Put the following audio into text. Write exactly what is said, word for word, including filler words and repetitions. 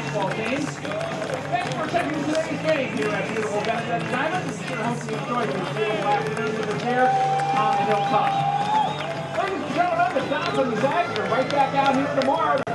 basketball teams. Thanks for checking today's game here at beautiful Bethesda Diamond. We sure hope you enjoyed this beautiful afternoon with us here on the Hilltop. Ladies and gentlemen, the Dons and the Zags are right back out here tomorrow.